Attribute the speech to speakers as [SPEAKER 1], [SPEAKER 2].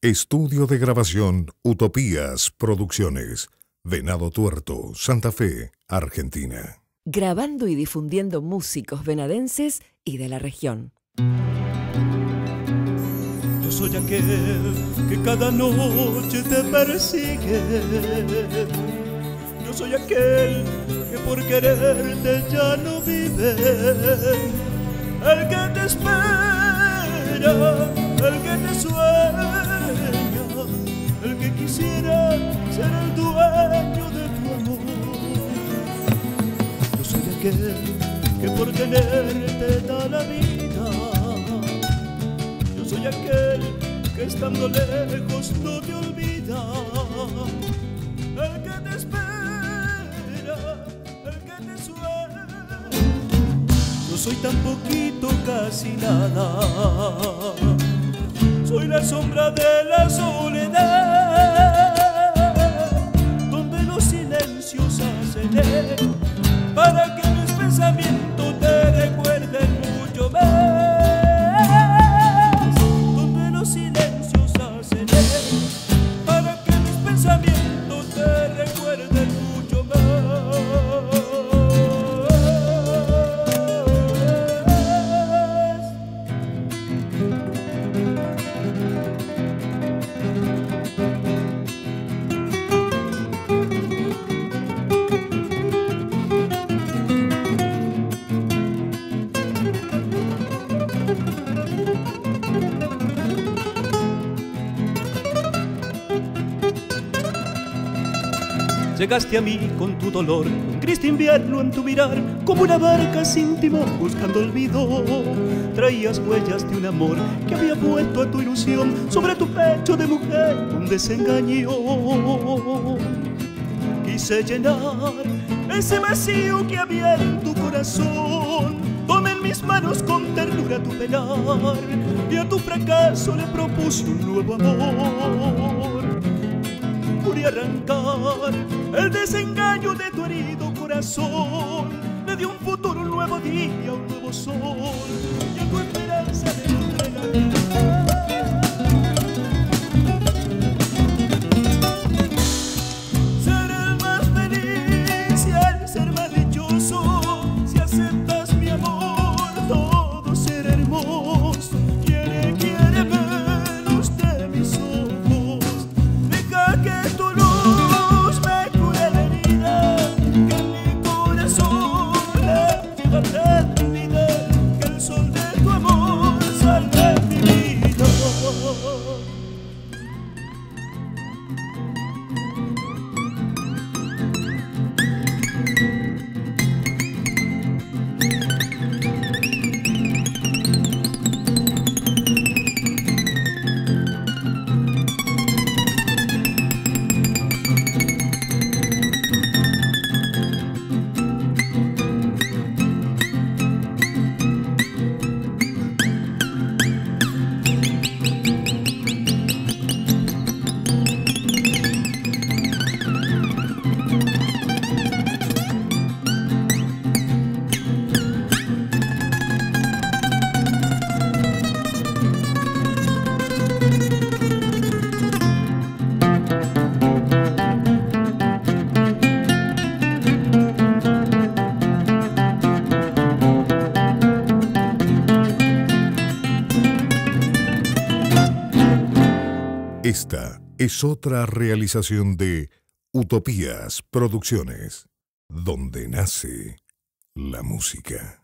[SPEAKER 1] Estudio de grabación Utopías Producciones. Venado Tuerto, Santa Fe, Argentina.
[SPEAKER 2] Grabando y difundiendo músicos venadenses y de la región.
[SPEAKER 3] Yo soy aquel que cada noche te persigue. Yo soy aquel que por quererte ya no vive. El que te espera, el que te sueña, el que quisiera ser el dueño de tu amor. Yo soy aquel que por tenerte da la vida. Yo soy aquel que estando lejos no te olvida. El que te espera, el que te sueña. Yo soy tan poquito, casi nada. Soy la sombra de la soledad, donde los silencios hacen eco para que mis pensamientos te recuerden mucho más. Donde los silencios hacen eco para que mis pensamientos te recuerden mucho más. Llegaste a mí con tu dolor, un gris de invierno en tu mirar, como una barca sin timón buscando olvido. Traías huellas de un amor que había puesto a tu ilusión sobre tu pecho de mujer un desengaño. Quise llenar ese vacío que había en tu corazón. Tomé en mis manos con ternura tu penar y a tu fracaso le propuse un nuevo amor. Pude arrancar el desengaño de tu herido corazón. Le di un futuro, un nuevo día, un nuevo sol y a tu esperanza le encontré la vida. Ser el más feliz y el ser más dichoso. Si aceptas mi amor, todo será hermoso. Quiere menos de mis ojos. Deja que tu luz me cure la herida que en mi corazón le lleva prendida. Que el sol de tu amor salve mi vida.
[SPEAKER 1] Esta es otra realización de Utopías Producciones, donde nace la música.